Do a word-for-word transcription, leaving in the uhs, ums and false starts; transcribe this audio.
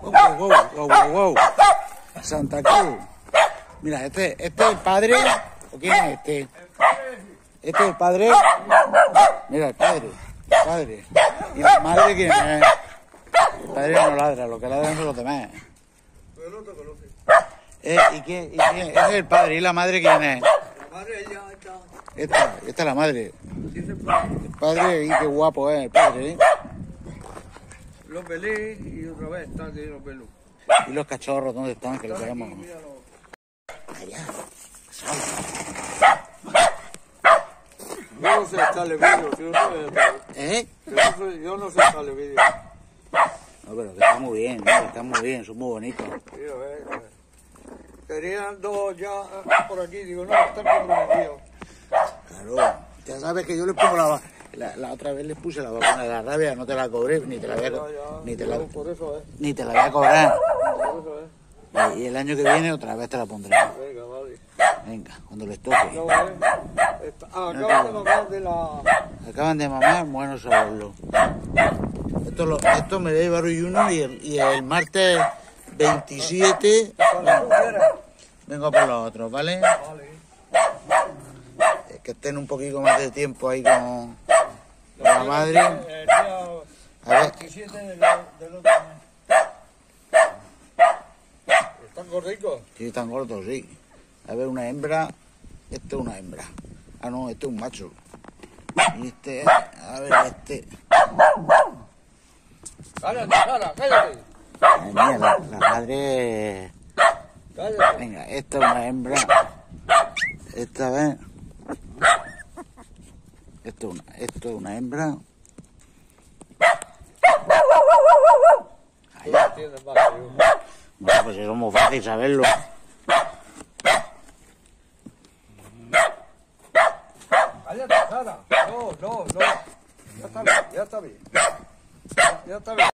Wow, wow, wow, wow, wow. Santa Cruz. Mira, este, este es el padre. ¿O quién es este? Este es el padre. Mira, el padre. El padre. ¿Y la madre quién es? El padre no ladra, lo que ladran son los demás. Eh, ¿y, quién, ¿Y quién? Ese es el padre. ¿Y la madre quién es? La madre ella está. Esta, esta es la madre. El padre, y qué guapo es el padre, ¿eh? Los velés y otra vez están aquí los velus. ¿Y los cachorros dónde están? Que los queremos. Allá. Yo no sé echarle vídeo, yo no sé. ¿Eh? Yo no sé, yo no sé echarle vídeo. No, pero que está muy bien, ¿no? Que está muy bien, son muy bonitos. Mira, ve, ve. Querían dos ya por aquí, digo, no, están comprometidos. Claro, ya sabes que yo les pongo la, la, la otra vez les puse la vacuna de la rabia, no te la cobré, ni te la voy a, Ya, ya, ni te la, por eso es, ni te la voy a cobrar. por eso es. Y, y el año que viene otra vez te la pondré. Venga, vale. Venga, cuando les toque. No, vale. Está- Ah, acaban de mandar de la... Acaban de mamar, bueno saberlo. Esto, lo, esto me dé Baruy-uno y el, y el martes veintisiete Cuando tú quieras. vengo por los otros, ¿vale? Vale. Eh, Que estén un poquito más de tiempo ahí con, con la madre. El día A ver, veintisiete del, del otro mes. ¿Están gorditos? si están gordos, sí. A ver, una hembra. Este es una hembra. Ah, no, este es un macho. Y este, a ver, este. Cállate, Sara, cállate. Ay, mía, la, la madre. Cállate. Venga, esta es una hembra. Esta vez. Esto es una, esto es una hembra. Tú lo entiendes más que yo. Bueno, pues es muy fácil saberlo. Cállate, Sara. No, no, no. Ya está bien, ya está bien. Ya, ya está bien.